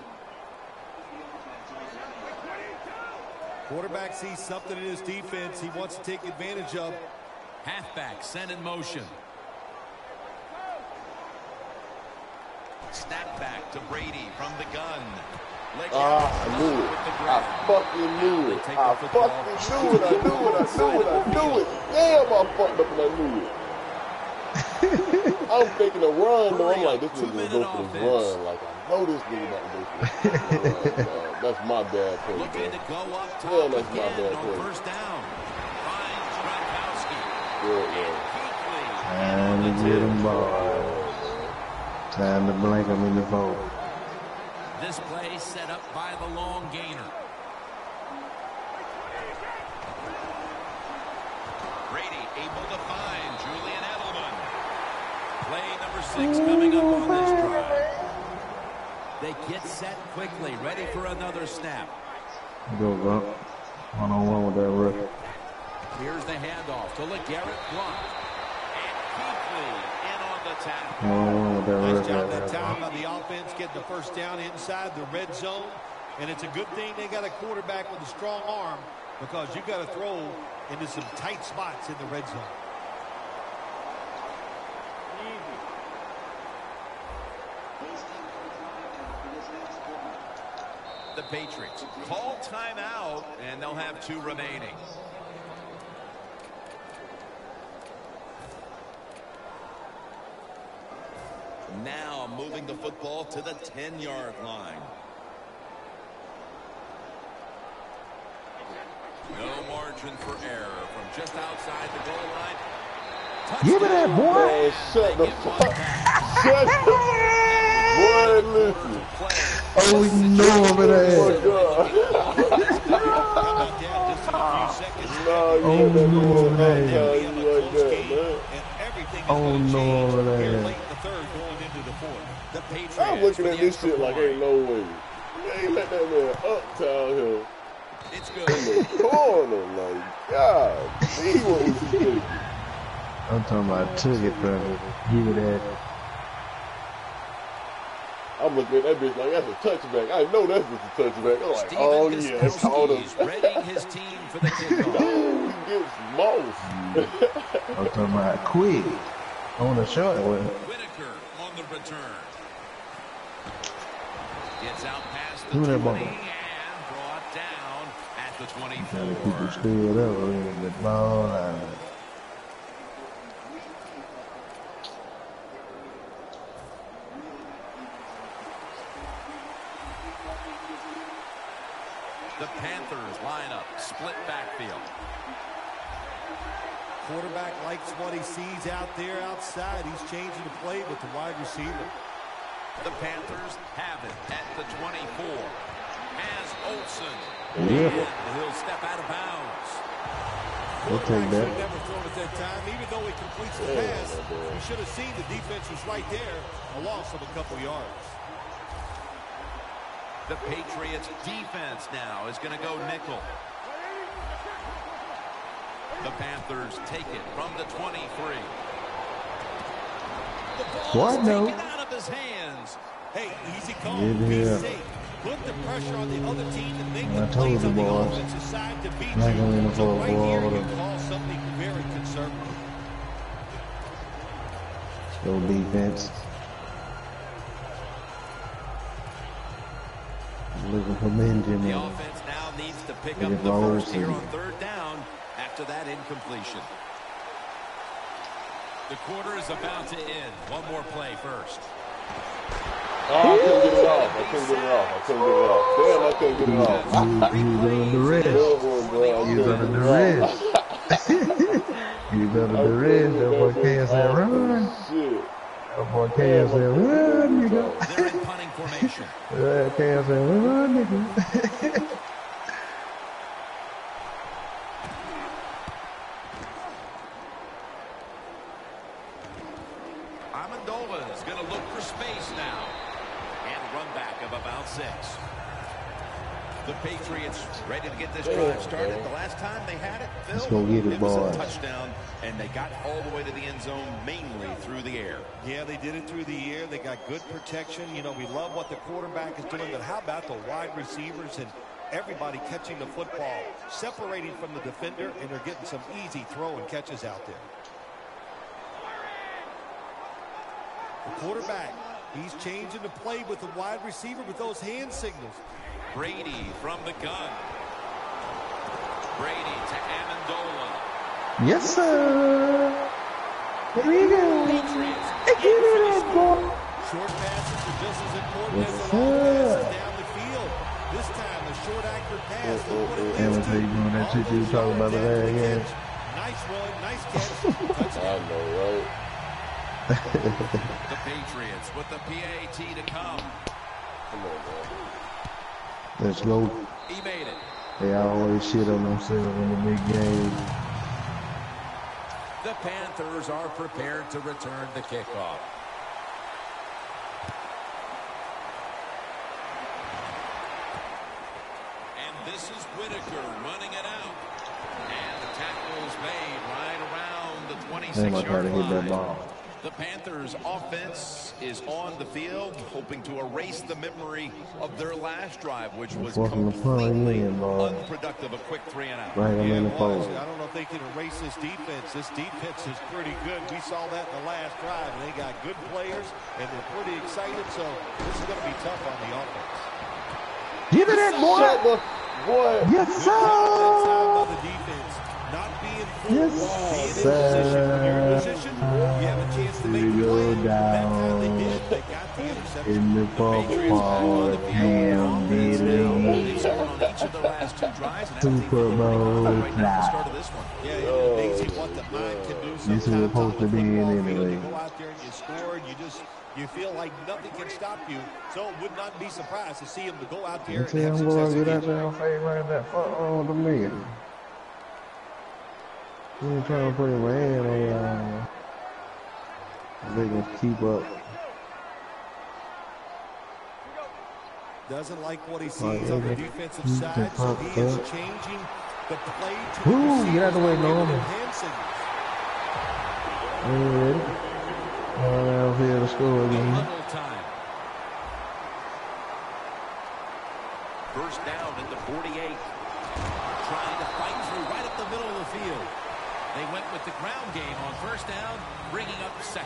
Quarterback sees something in his defense he wants to take advantage of. Halfback sent in motion. Snap back to Brady from the gun. I knew it. I fucking knew it. I fucking knew it. I knew it. Damn, I fucked up and I knew it. I'm thinking a run, though. I'm like, this nigga gonna go for this run. Like, I know this nigga about to go for this run. That's my bad play, Looking to go up top yeah, that's my again bad on play. 1st down. Ryan Gronkowski. Good, man. Time to get them boys. Time to blank them in the vote. This play set up by the long gainer. Brady able to find Julian Edelman. Play number 6 coming up on this drive. They get set quickly, ready for another snap. Go, bro. One-on-one with that rookie. Here's the handoff to LeGarrette Blount. And Kuechly in on the tackle. One-on-one with that rookie. Nice job that time by the offense getting the 1st down inside the red zone. And it's a good thing they got a quarterback with a strong arm, because you got to throw into some tight spots in the red zone. The Patriots call timeout, and they'll have 2 remaining. Now moving the football to the 10-yard line. No margin for error from just outside the goal line. Touchdown. Give me that, boy. Man, shut the fuck. Shut the. Boy, listen. Oh, we know over there. Oh, Oh, no over there. I'm looking at this shit like ain't no way. They ain't let that man uptown here. It's good. In the corner, like, God, see what was he thinking? I'm talking about took it, brother. Give it that. I'm looking at that bitch like that's a touchback. I know that's just a touchback. I'm like, oh yeah, that's called him. Readying his team for the kickoff. No, he gets most. I'm talking about quick. On the short one. Whitaker on the return. Gets out past the Who 20 that ball? and brought down at the 24. Gotta keep it screwed up a little bit. Ball line. The Panthers line up, split backfield. Quarterback likes what he sees out there outside. He's changing the play with the wide receiver. The Panthers have it at the 24. As Olsen. Yeah. And he'll step out of bounds. We'll take Quarterback should that. have never thrown at that time. Even though he completes the pass, he should have seen the defense was right there. A loss of a couple yards. The Patriots defense now is going to go nickel. The Panthers take it from the 23. The ball What? is No. taken out of his hands. Hey, easy call. Be safe. Put the pressure on the other team to make the plays on the offensive side to beat you. So right here, you call something very conservative. Go defense. Looking for Benjamin. The offense now needs to pick up the first here on third down after that incompletion. The quarter is about to end. One more play first. Oh, I couldn't get it off. I couldn't get it off. Damn, I couldn't get it off. You better the rest. You better the rest. That boy can't say run. That boy can't say run, nigga. They're in punting formation. That can't say run, nigga. Amendola is going to look for space now. And run back of about 6. The Patriots ready to get this drive started. The last time they had it, Phil, it was a touchdown, and they got all the way to the end zone mainly through the air. Yeah, they did it through the air. They got good protection. You know, we love what the quarterback is doing, but how about the wide receivers and everybody catching the football, separating from the defender, and they're getting some easy throw and catches out there. The quarterback, he's changing the play with the wide receiver with those hand signals. Brady from the gun. Brady to Amendola. Yes, sir. Here we go. Patriots. Short passes are just as important as the long passes down the field. This time, a short, accurate pass. That shit you was talking about today again. Nice run, nice catch. I know, right? The Patriots with the PAT to come. Come on, man. Let's go. He made it. They always shit on themselves in the big game. The Panthers are prepared to return the kickoff. And this is Whitaker running it out. And the tackle is made right around the 26-yard line. The Panthers offense is on the field, hoping to erase the memory of their last drive, which was completely unproductive, a quick 3 and out. Right in the I don't know if they can erase this defense. This defense is pretty good. We saw that in the last drive, and they got good players, and they're pretty excited, so this is going to be tough on the offense. Give it that, boy! Shut the boy! Yes, sir! On the defense. Not being full, being in position. When you're in position, you have a chance to make the play. That time they did. They got the interception. In the football, damn, They've scored on each of the last 2 drives. And Super Bowl right now at the start of this one. Yeah, it's amazing what the mind can do sometimes. This is supposed to be in anyway. You go out there and you score, and you feel like nothing can stop you. So it would not be surprised to see him to go out there and have success again. Get out there and fade right that fuck on the million. I'm trying to put my hand on y'all. They can keep up. Doesn't like what he sees on the defensive side, so he is changing the play to the receivers. Get out the way, Norman. Hand signals. Out here to score again. First down at the 48. Trying to fight through right up the middle of the field. They went with the ground game on first down, bringing up second.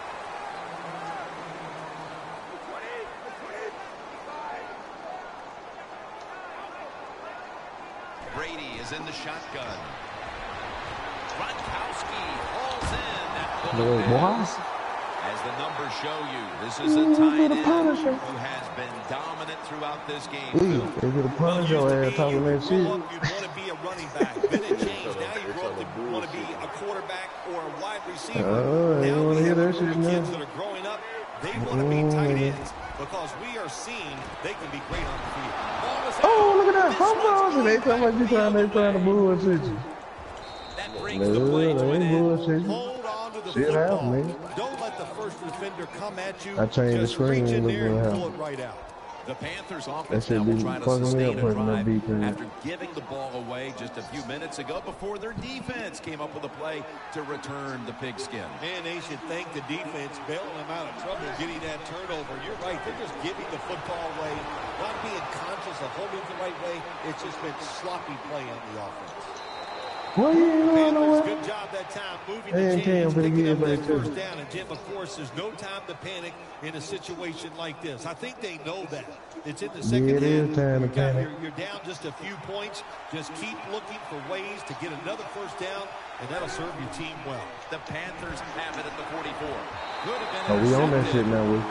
Brady is in the shotgun. Gronkowski falls in. As the numbers show you, this is a tight end who has been dominant throughout this game. They get a punish your ass talking that shit. You want to be a running back. Then it changed. Now you grow up to want to be a quarterback or a wide receiver. They want to hear that shit now. Kids that are growing up, they want to be tight ends because we are seeing they can be great on the field. Oh, look at that. Fumbles. And they talking about you trying to bullshit you. That brings the play to an end. Hold on to the Shit football. happened, man. Don't let the first defender come at you. I changed the Just screen reach in and there and look what pull it right out. The Panthers That offense should now be will try to fucking me sustain up a putting that drive beef in. after giving the ball away just a few minutes ago before their defense came up with a play to return the pigskin. Man, they should thank the defense bailing them out of trouble getting that turnover. You're right. They're just giving the football away, not being conscious of holding it the right way. It's just been sloppy play on the offense. Well, Panthers, good job that time moving the chains, picking up that too. first down. And Jim, of course, there's no time to panic in a situation like this. I think they know that. It's in the second Yeah, it is half. time to panic. You're down just a few points. Just keep looking for ways to get another first down, and that'll serve your team well. The Panthers have it at the 44. Could have been Oh, we on that shit now, we.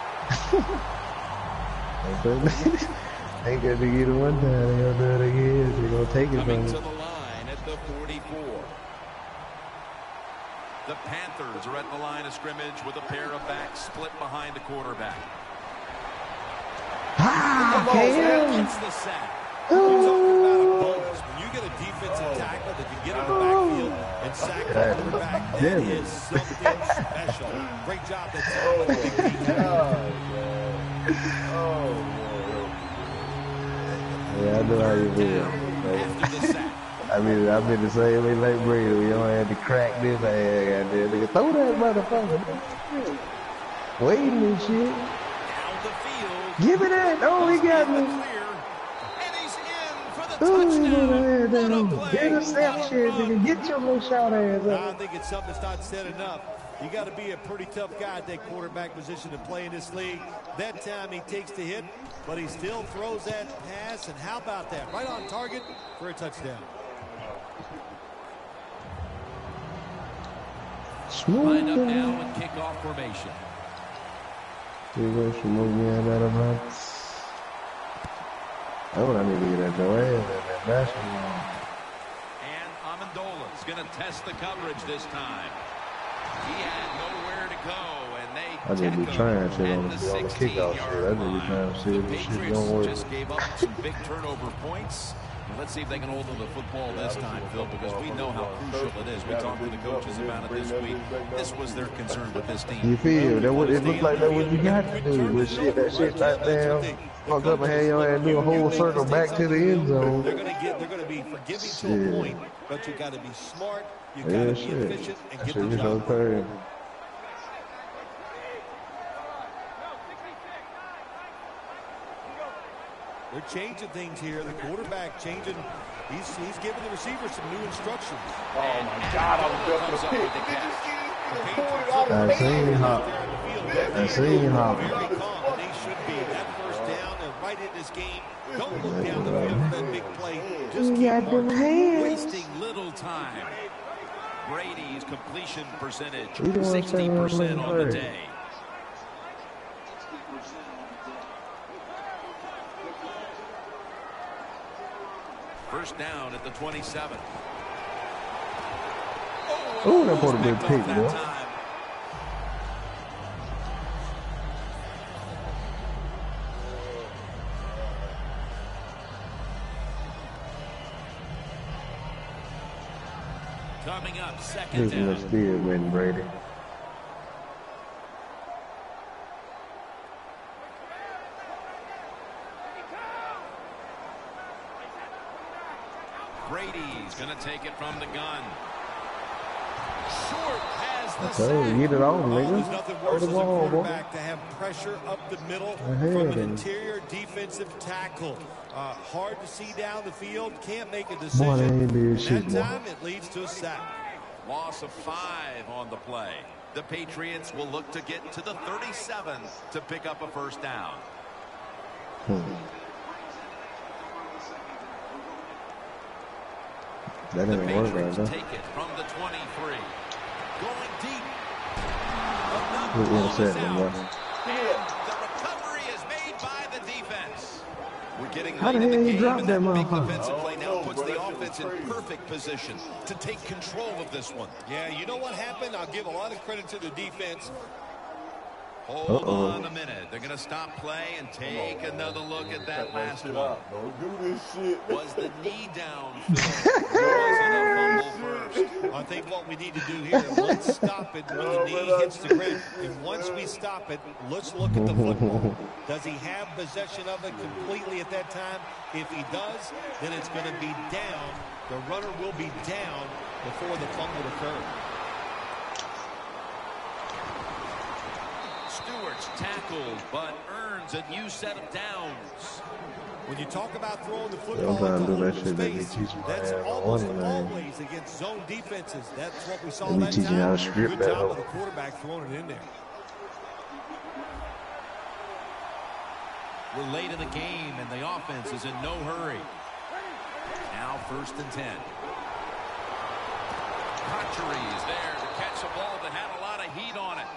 Ain't got to get it one time. They gonna do it again. They gonna take it Coming from to me. the line at the 44. The Panthers are at the line of scrimmage with a pair of backs split behind the quarterback. Gets the sack. You're talking about a bonus. When you get a defensive tackle that can get in the backfield and sack the quarterback, that is something special. Great job that time with the big Yeah, I know how you feel. After the sack. I've been the same way like Brady. We don't have to crack this ass. Goddamn, nigga, throw that motherfucker. Waiting and shit. Down the field. Give it that. Oh, he got me. Clear. And he's in for the Oh, touchdown. What a play. interception. Nigga, get your little short ass I up. think it's something that's not said enough. You got to be a pretty tough guy at that quarterback position to play in this league. That time he takes the hit, but he still throws that pass. And how about that? Right on target for a touchdown. Lined up now in kickoff formation. That's what I need to get at your ass at that basketball. And Amendola is going to test the coverage this time. He had nowhere to go, and they I just be trying shit on the kickoff shit. I just be trying to see if this shit don't work. Just gave up some big turnover points. And let's see if they can hold on to the football this time, Phil, because we know how crucial it is. We talked to the coaches about it this week. This was their concern with this team. You feel that what it looks like that what you got to do with shit. That shit right down. Fuck up and have your ass do a whole circle back to the end zone. They're going to be forgiving to a point, but you got to be smart. You got to be efficient and get the job done. They're changing things here. The quarterback changing. He's giving the receiver some new instructions. Oh my God! I was just gonna pick. I seen hop. I seen hop. Very calm, and they should be. That first down and right in this game. Don't look down the field for that big play. Just keep marching. Wasting little time. Brady's completion percentage, 60% on the day. First down at the 27. Oh, that put a good pick, boy. Coming up, second This down. is still win, Brady. Brady's going to take it from the gun. Short has the I told you, sack. get it on, There's nigga. nothing Throw worse the as a ball, boy. quarterback to have pressure up the middle from an interior defensive tackle. Hard to see down the field, can't make a decision. Boy, they ain't doing and shit, that boy. time it leads to a sack. Loss of 5 on the play. The Patriots will look to get to the 37 to pick up a first down. That The didn't work right Patriots now. take it from the 23. Going deep. Good Another ball is interception, out. boy. And the recovery is made by the defense. We're getting How the late in hell the you game, dropped and that that big motherfucker? defensive play now puts the offense in perfect position to take control of this one. Yeah, you know what happened? I'll give a lot of credit to the defense. Hold on a minute. They're going to stop play and take another look at that last one. Don't do this shit. Was the knee down, Phil? Wasn't a fumble first. I think what we need to do here, let's stop it when the knee hits the ground. And once we stop it, let's look at the football. Does he have possession of it completely at that time? If he does, then it's going to be down. The runner will be down before the fumble occurs. Stewart's tackled, but earns a new set of downs. When you talk about throwing the football into space, that's almost always against zone defenses. That's what we saw that time. Good job of the quarterback throwing it in there. We're late in the game, and the offense is in no hurry. Now 1st and 10. Cotchery is there to catch a ball that had a lot of heat on it.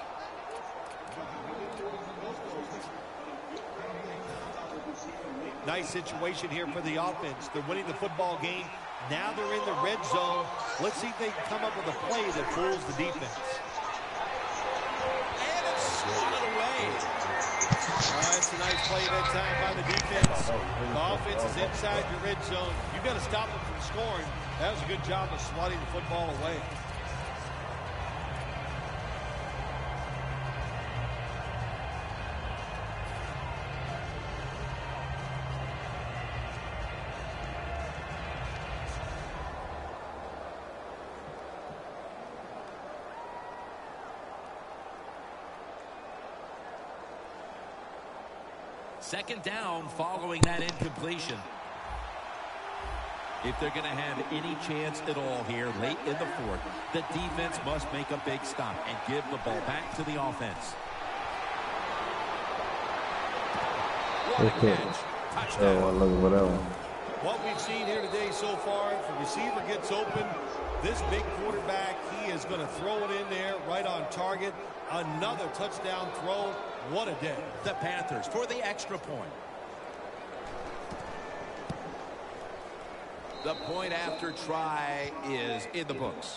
Nice situation here for the offense. They're winning the football game. Now they're in the red zone. Let's see if they can come up with a play that fools the defense. And it's swatted away. It's a nice play that time by the defense. The offense is inside your red zone. You've got to stop them from scoring. That was a good job of swatting the football away. Second down following that incompletion. If they're going to have any chance at all here late in the 4th, the defense must make a big stop and give the ball back to the offense. What a catch. Touchdown. What we've seen here today so far, if the receiver gets open, this big quarterback, he is going to throw it in there right on target. Another touchdown throw. What a day. The Panthers for the extra point. The point after try is in the books.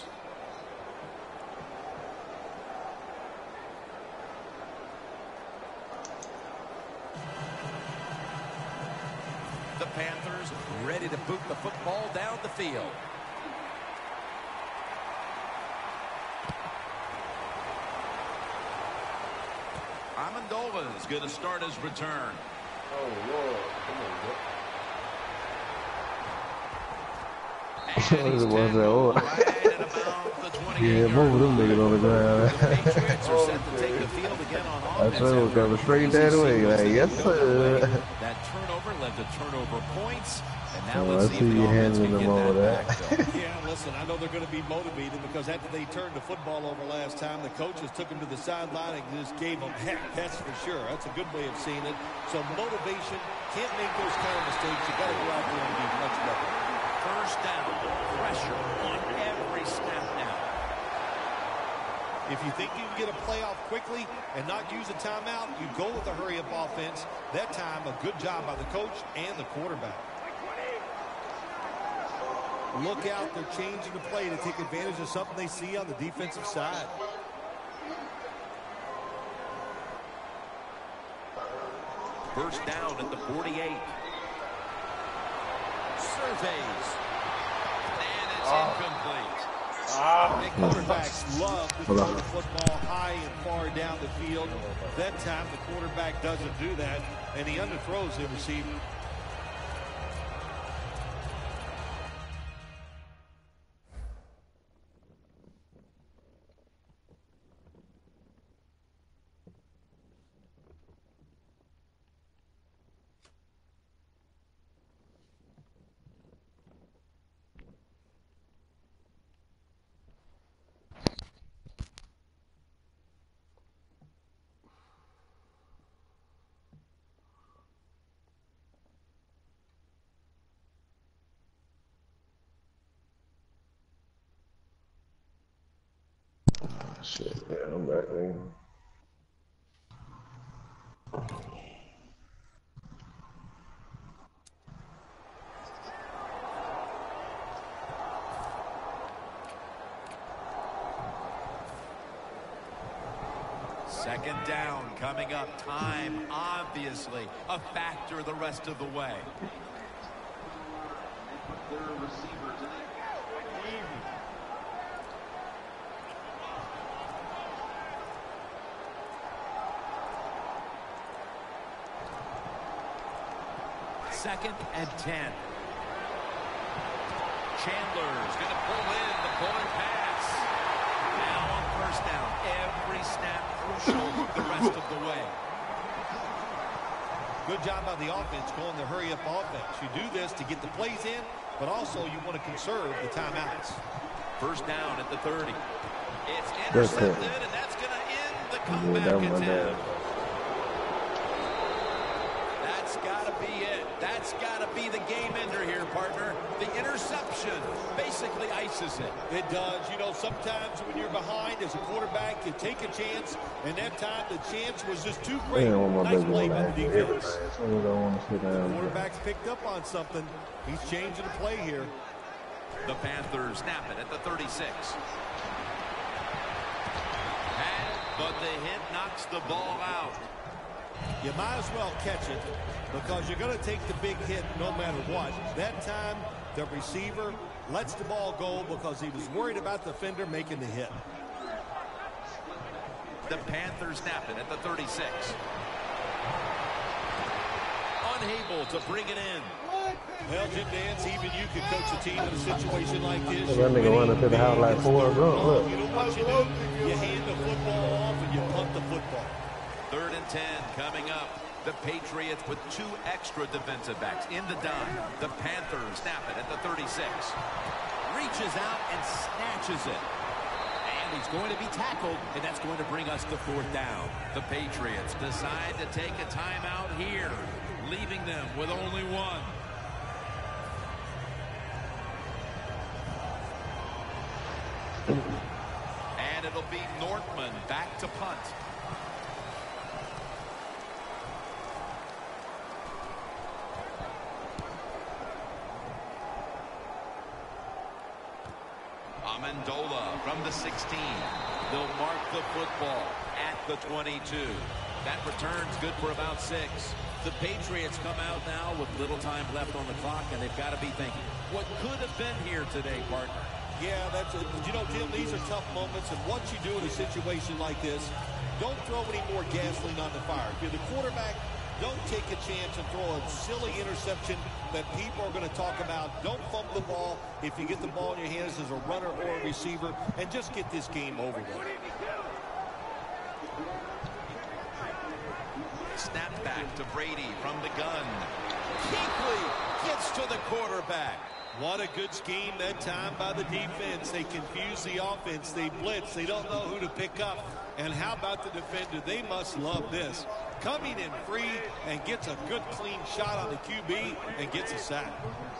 The Panthers ready to boot the football down the field. Amendola is going to start his return. Oh, Lord. Come on, bro. What is it, what's that? Oh. Yeah, both of them niggas on the ground. Patriots are set to take the field again on offense. I told him coming straight that way. Like, yes, sir. That turnover led to turnover points. And now Oh, I let's see see if you the offense handling can them get over that that. back. Yeah, listen, I know they're going to be motivated because after they turned the football over last time, the coaches took them to the sideline and just gave them heck. That's for sure. That's a good way of seeing it. So motivation, can't make those kind of mistakes. You got to go out there and be much better. First down, pressure on every snap now. If you think you can get a playoff quickly and not use a timeout, you go with a hurry-up offense. That time, a good job by the coach and the quarterback. Look out, they're changing the play to take advantage of something they see on the defensive side. First down at the 48. Surveys. And it's incomplete. And quarterbacks love to throw the football high and far down the field. That time, the quarterback doesn't do that, and he underthrows the receiver. Shit, yeah, I'm back, nigga. Second down coming up. Time, obviously, a factor the rest of the way. Second and 10. Chandler's going to pull in the pulling pass. Now on first down. Every snap crucial the rest of the way. Good job by the offense going the hurry-up offense. You do this to get the plays in, but also you want to conserve the timeouts. First down at the 30. It's intercepted, and that's going to end the comeback attempt. That's got to be it. That's got to be the game ender here, partner. The interception basically ices it. It does. You know, sometimes when you're behind as a quarterback, you take a chance, and that time the chance was just too great. Nice play by the defense. The quarterback's picked up on something. He's changing the play here. The Panthers snap it at the 36. But the hit knocks the ball out. You might as well catch it because you're going to take the big hit no matter what. That time, the receiver lets the ball go because he was worried about the defender making the hit. The Panthers snap it at the 36. Unable to bring it in. Well, Jim Nantz, even you could coach a team in a situation like this. That nigga running to the house like 4 look. You know what you do? You hand the football off and you punt the football. Third and 10 coming up. The Patriots with 2 extra defensive backs in the dime. The Panthers snap it at the 36. Reaches out and snatches it. And he's going to be tackled, and that's going to bring us to 4th down. The Patriots decide to take a timeout here, leaving them with only one. And it'll be Nortman back to punt. Amendola from the 16. They'll mark the football at the 22. That return's good for about 6. The Patriots come out now with little time left on the clock, and they've got to be thinking, what could have been here today, partner? Yeah, you know, Jim, these are tough moments, and what you do in a situation like this, don't throw any more gasoline on the fire. If you're the quarterback, don't take a chance and throw a silly interception that people are going to talk about. Don't fumble the ball if you get the ball in your hands as a runner or a receiver, and just get this game over with. Snap back to Brady from the gun. Kuechly gets to the quarterback. What a good scheme that time by the defense. They confuse the offense. They blitz. They don't know who to pick up. And how about the defender? They must love this. Coming in free and gets a good clean shot on the QB and gets a sack.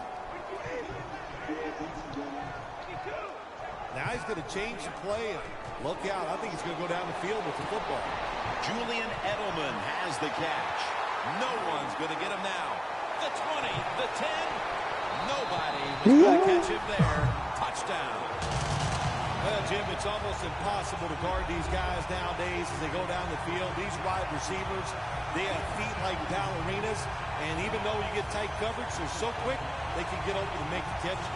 Now he's going to change the play. Look out. I think he's going to go down the field with the football. Julian Edelman has the catch. No one's going to get him now. The 20, the 10. Nobody was going to catch him there. Touchdown. Well, Jim, it's almost impossible to guard these guys nowadays as they go down the field. These wide receivers, they have feet like ballerinas. And even though you get tight coverage, they're so quick, they can get open and make the catch.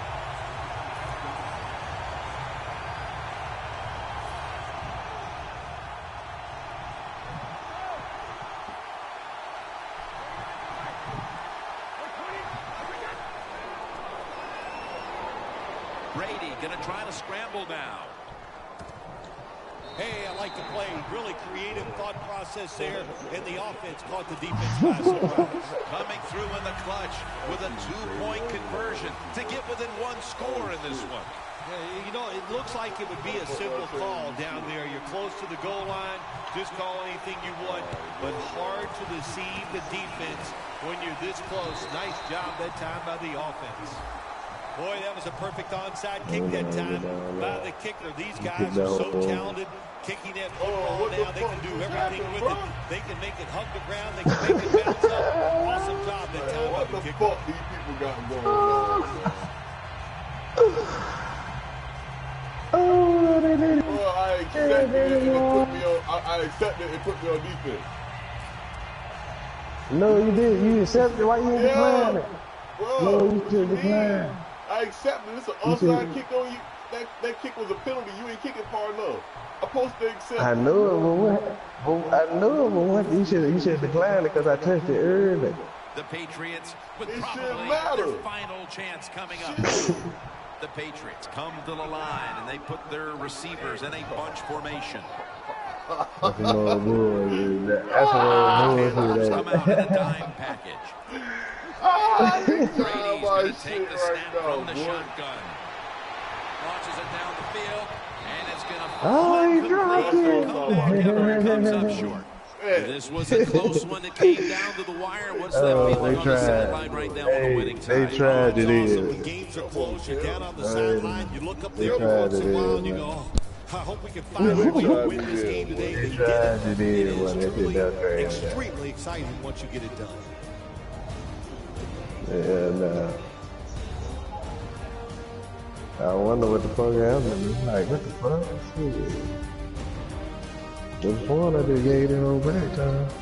Brady going to try to scramble now. Hey, I like the play. Really creative thought process there, and the offense caught the defense by surprise. Coming through in the clutch with a 2-point conversion to get within 1 score in this one. You know, it looks like it would be a simple call down there. You're close to the goal line. Just call anything you want, but hard to deceive the defense when you're this close. Nice job that time by the offense. Boy, that was a perfect onside kick that time by the kicker. These guys are so talented kicking that football now. They can do everything with it. They can make it hug the ground. They can make it bounce up. Awesome job that time by the kicker. What the fuck these people got going on? Oh, I accepted it and it put me on. I accepted it and put me on defense. No, you did. You accepted. Why you ain't decline it? Bro, No, you should decline. I accepted. It's an onside kick on you. That kick was a penalty. You ain't kicking far enough. I'm supposed to accept. I know it, but what? You should decline it because I touched it early. The Patriots with It probably shouldn't matter. their final chance coming up. The Patriots come to the line and they put their receivers in a bunch formation. That's a little bullshit. That's a little bullshit. Come out in a dime package. Brady's going to take the snap from the shotgun. Launches it down the field, and it's going to Oh, he dropped it. it comes up short. This was a close one that came down to the wire. What's that feeling on the sideline right now on the winning side? They tried it When in. games are close, you're down on the sideline, you look up there every once in a while and you go, oh, I hope we can find a way to win this game today. They They tried it in when they did extremely, that thing. extremely exciting once you get it done. And I wonder what the fuck happened. Like, what the fuck? Shit. The point I just gave them on back time.